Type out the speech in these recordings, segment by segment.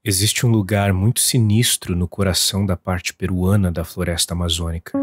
Existe um lugar muito sinistro no coração da parte peruana da floresta amazônica.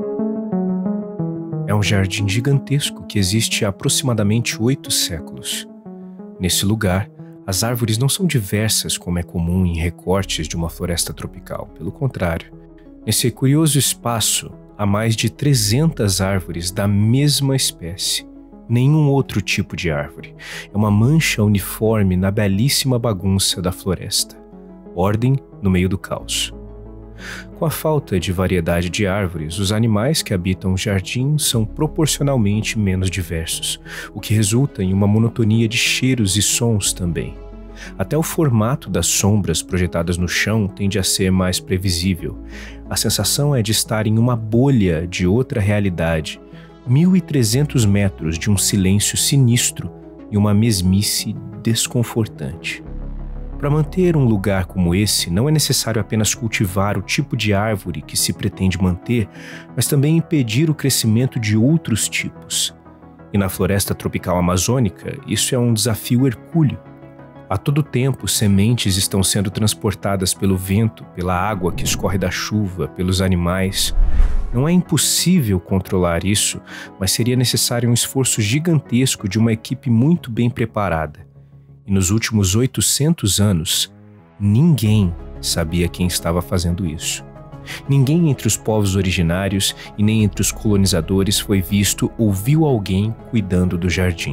É um jardim gigantesco que existe há aproximadamente 8 séculos. Nesse lugar, as árvores não são diversas como é comum em recortes de uma floresta tropical. Pelo contrário, nesse curioso espaço há mais de 300 árvores da mesma espécie. Nenhum outro tipo de árvore. É uma mancha uniforme na belíssima bagunça da floresta. Ordem no meio do caos. Com a falta de variedade de árvores, os animais que habitam o jardim são proporcionalmente menos diversos, o que resulta em uma monotonia de cheiros e sons também. Até o formato das sombras projetadas no chão tende a ser mais previsível. A sensação é de estar em uma bolha de outra realidade, 1.300 metros de um silêncio sinistro e uma mesmice desconfortante. Para manter um lugar como esse, não é necessário apenas cultivar o tipo de árvore que se pretende manter, mas também impedir o crescimento de outros tipos. E na floresta tropical amazônica, isso é um desafio hercúleo. A todo tempo, sementes estão sendo transportadas pelo vento, pela água que escorre da chuva, pelos animais. Não é impossível controlar isso, mas seria necessário um esforço gigantesco de uma equipe muito bem preparada. E nos últimos 800 anos, ninguém sabia quem estava fazendo isso. Ninguém entre os povos originários e nem entre os colonizadores foi visto ou viu alguém cuidando do jardim.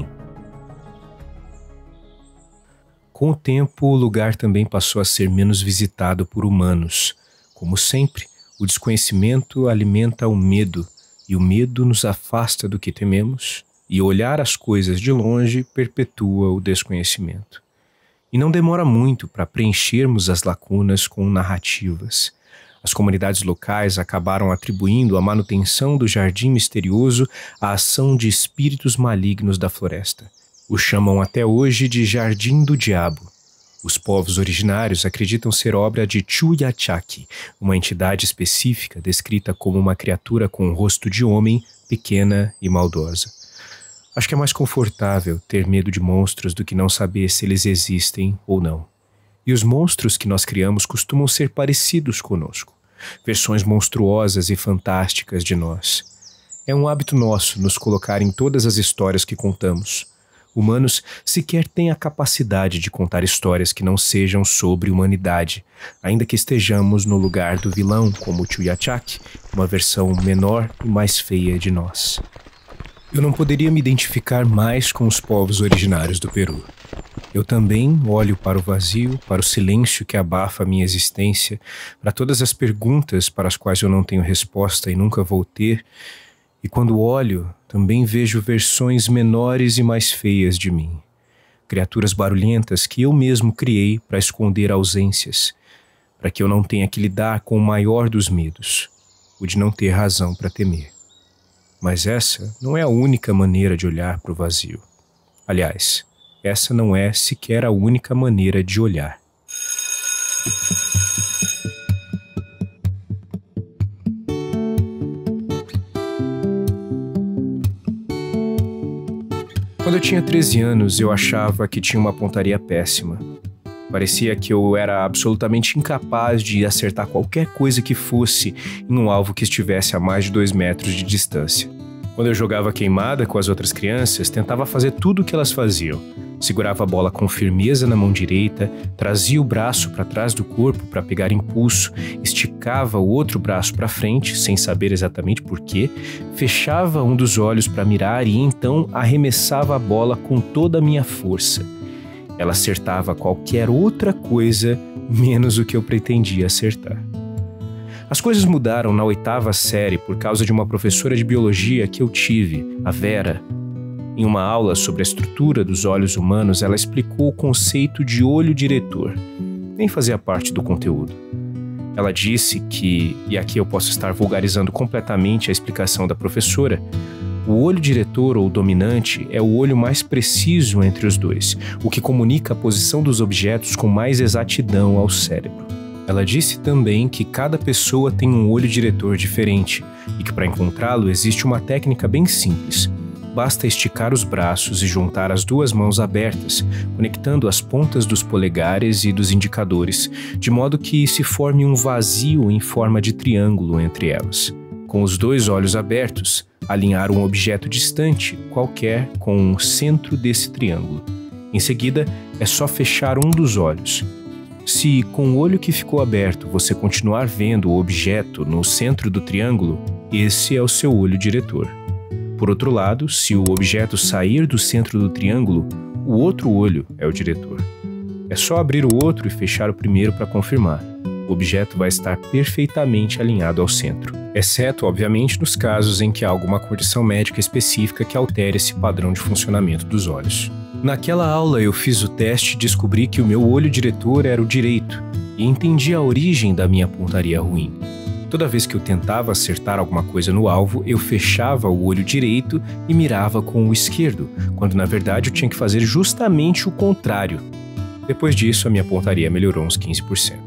Com o tempo, o lugar também passou a ser menos visitado por humanos. Como sempre, o desconhecimento alimenta o medo, e o medo nos afasta do que tememos, e olhar as coisas de longe perpetua o desconhecimento. E não demora muito para preenchermos as lacunas com narrativas. As comunidades locais acabaram atribuindo a manutenção do jardim misterioso à ação de espíritos malignos da floresta. O chamam até hoje de Jardim do Diabo. Os povos originários acreditam ser obra de Chuyachaki, uma entidade específica descrita como uma criatura com um rosto de homem, pequena e maldosa. Acho que é mais confortável ter medo de monstros do que não saber se eles existem ou não. E os monstros que nós criamos costumam ser parecidos conosco, versões monstruosas e fantásticas de nós. É um hábito nosso nos colocar em todas as histórias que contamos. Humanos sequer têm a capacidade de contar histórias que não sejam sobre humanidade, ainda que estejamos no lugar do vilão, como o Chuyachaki, uma versão menor e mais feia de nós. Eu não poderia me identificar mais com os povos originários do Peru. Eu também olho para o vazio, para o silêncio que abafa a minha existência, para todas as perguntas para as quais eu não tenho resposta e nunca vou ter, e quando olho, também vejo versões menores e mais feias de mim. Criaturas barulhentas que eu mesmo criei para esconder ausências, para que eu não tenha que lidar com o maior dos medos, o de não ter razão para temer. Mas essa não é a única maneira de olhar para o vazio. Aliás, essa não é sequer a única maneira de olhar. Quando eu tinha 13 anos, eu achava que tinha uma pontaria péssima. Parecia que eu era absolutamente incapaz de acertar qualquer coisa que fosse em um alvo que estivesse a mais de 2 metros de distância. Quando eu jogava queimada com as outras crianças, tentava fazer tudo o que elas faziam. Segurava a bola com firmeza na mão direita, trazia o braço para trás do corpo para pegar impulso, esticava o outro braço para frente, sem saber exatamente porquê, fechava um dos olhos para mirar e então arremessava a bola com toda a minha força. Ela acertava qualquer outra coisa, menos o que eu pretendia acertar. As coisas mudaram na 8ª série por causa de uma professora de biologia que eu tive, a Vera. Em uma aula sobre a estrutura dos olhos humanos, ela explicou o conceito de olho diretor. Nem fazia parte do conteúdo. Ela disse que, e aqui eu posso estar vulgarizando completamente a explicação da professora, o olho diretor ou dominante é o olho mais preciso entre os dois, o que comunica a posição dos objetos com mais exatidão ao cérebro. Ela disse também que cada pessoa tem um olho diretor diferente e que para encontrá-lo existe uma técnica bem simples. basta esticar os braços e juntar as duas mãos abertas, conectando as pontas dos polegares e dos indicadores, de modo que se forme um vazio em forma de triângulo entre elas. Com os dois olhos abertos, alinhar um objeto distante, qualquer, com o centro desse triângulo. Em seguida, é só fechar um dos olhos. Se, com o olho que ficou aberto, você continuar vendo o objeto no centro do triângulo, esse é o seu olho diretor. Por outro lado, se o objeto sair do centro do triângulo, o outro olho é o diretor. É só abrir o outro e fechar o primeiro para confirmar. O objeto vai estar perfeitamente alinhado ao centro, exceto, obviamente, nos casos em que há alguma condição médica específica que altere esse padrão de funcionamento dos olhos. Naquela aula eu fiz o teste e descobri que o meu olho diretor era o direito e entendi a origem da minha pontaria ruim. Toda vez que eu tentava acertar alguma coisa no alvo, eu fechava o olho direito e mirava com o esquerdo, quando na verdade eu tinha que fazer justamente o contrário. Depois disso, a minha pontaria melhorou uns 15%.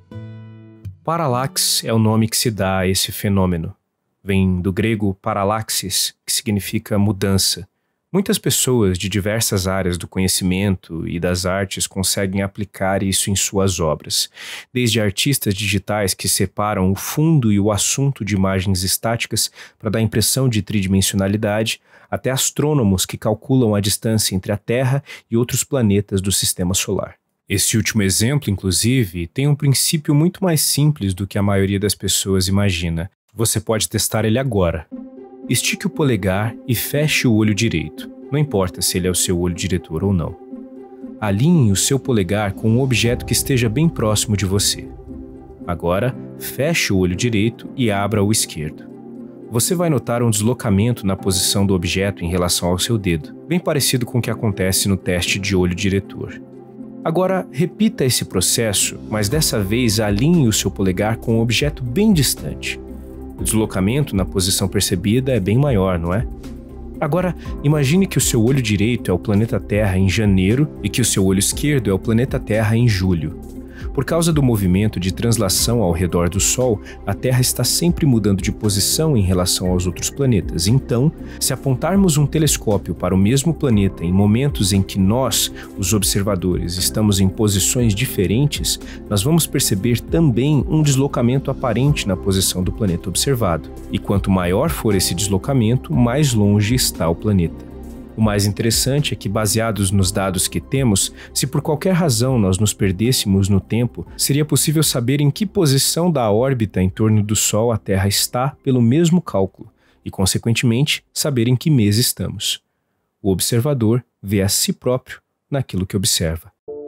Parallax é o nome que se dá a esse fenômeno. Vem do grego parallaxis, que significa mudança. Muitas pessoas de diversas áreas do conhecimento e das artes conseguem aplicar isso em suas obras, desde artistas digitais que separam o fundo e o assunto de imagens estáticas para dar a impressão de tridimensionalidade, até astrônomos que calculam a distância entre a Terra e outros planetas do sistema solar. Esse último exemplo, inclusive, tem um princípio muito mais simples do que a maioria das pessoas imagina. Você pode testar ele agora. Estique o polegar e feche o olho direito, não importa se ele é o seu olho diretor ou não. Alinhe o seu polegar com um objeto que esteja bem próximo de você. Agora, feche o olho direito e abra o esquerdo. Você vai notar um deslocamento na posição do objeto em relação ao seu dedo, bem parecido com o que acontece no teste de olho diretor. Agora, repita esse processo, mas dessa vez alinhe o seu polegar com um objeto bem distante. O deslocamento na posição percebida é bem maior, não é? Agora, imagine que o seu olho direito é o planeta Terra em janeiro e que o seu olho esquerdo é o planeta Terra em julho. Por causa do movimento de translação ao redor do Sol, a Terra está sempre mudando de posição em relação aos outros planetas. Então, se apontarmos um telescópio para o mesmo planeta em momentos em que nós, os observadores, estamos em posições diferentes, nós vamos perceber também um deslocamento aparente na posição do planeta observado. E quanto maior for esse deslocamento, mais longe está o planeta. O mais interessante é que, baseados nos dados que temos, se por qualquer razão nós nos perdêssemos no tempo, seria possível saber em que posição da órbita em torno do Sol a Terra está pelo mesmo cálculo e, consequentemente, saber em que mês estamos. O observador vê a si próprio naquilo que observa.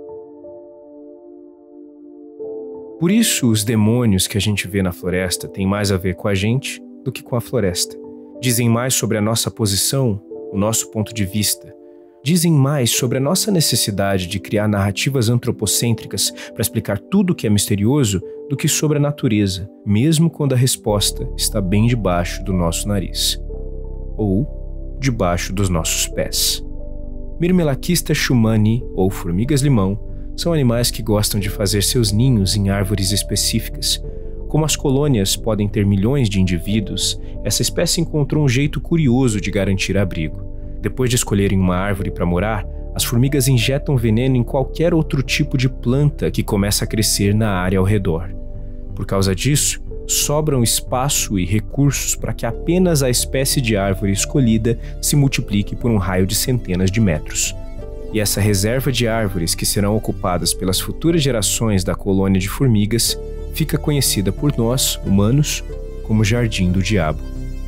Por isso, os demônios que a gente vê na floresta têm mais a ver com a gente do que com a floresta. Dizem mais sobre a nossa posição, o nosso ponto de vista. Dizem mais sobre a nossa necessidade de criar narrativas antropocêntricas para explicar tudo o que é misterioso do que sobre a natureza, mesmo quando a resposta está bem debaixo do nosso nariz. Ou debaixo dos nossos pés. Myrmelaquista shumani, ou formigas-limão, são animais que gostam de fazer seus ninhos em árvores específicas. Como as colônias podem ter milhões de indivíduos, essa espécie encontrou um jeito curioso de garantir abrigo. Depois de escolherem uma árvore para morar, as formigas injetam veneno em qualquer outro tipo de planta que começa a crescer na área ao redor. Por causa disso, sobram espaço e recursos para que apenas a espécie de árvore escolhida se multiplique por um raio de centenas de metros. E essa reserva de árvores que serão ocupadas pelas futuras gerações da colônia de formigas fica conhecida por nós, humanos, como Jardim do Diabo.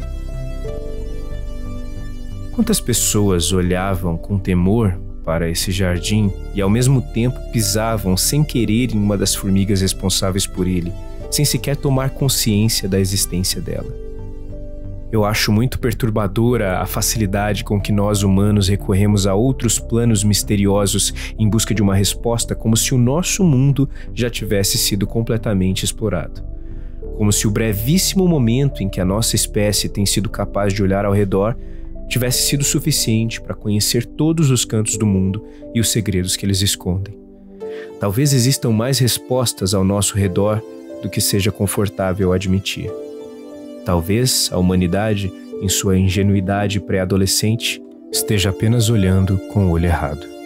Quantas pessoas olhavam com temor para esse jardim e ao mesmo tempo pisavam sem querer em uma das formigas responsáveis por ele, sem sequer tomar consciência da existência dela. Eu acho muito perturbadora a facilidade com que nós humanos recorremos a outros planos misteriosos em busca de uma resposta, como se o nosso mundo já tivesse sido completamente explorado. Como se o brevíssimo momento em que a nossa espécie tem sido capaz de olhar ao redor tivesse sido suficiente para conhecer todos os cantos do mundo e os segredos que eles escondem. Talvez existam mais respostas ao nosso redor do que seja confortável admitir. Talvez a humanidade, em sua ingenuidade pré-adolescente, esteja apenas olhando com o olho errado.